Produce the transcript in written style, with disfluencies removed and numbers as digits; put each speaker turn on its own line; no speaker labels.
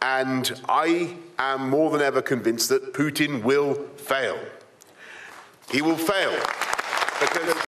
And I am more than ever convinced that Putin will fail. He will fail because